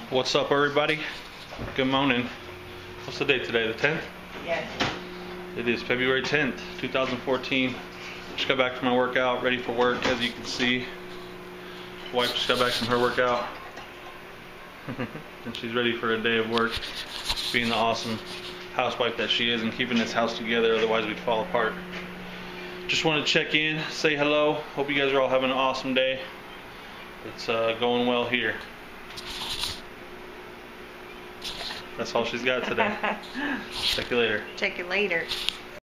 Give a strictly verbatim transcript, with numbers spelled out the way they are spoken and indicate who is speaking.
Speaker 1: What's up, everybody? Good morning. What's the date today? The tenth?
Speaker 2: Yes.
Speaker 1: It is February tenth, two thousand fourteen. Just got back from my workout, ready for work, as you can see. Wife just got back from her workout. And she's ready for a day of work, being the awesome housewife that she is and keeping this house together, otherwise we'd fall apart. Just want to check in, say hello. Hope you guys are all having an awesome day. It's uh, going well here. That's all she's got today. Check you later.
Speaker 2: Check you later.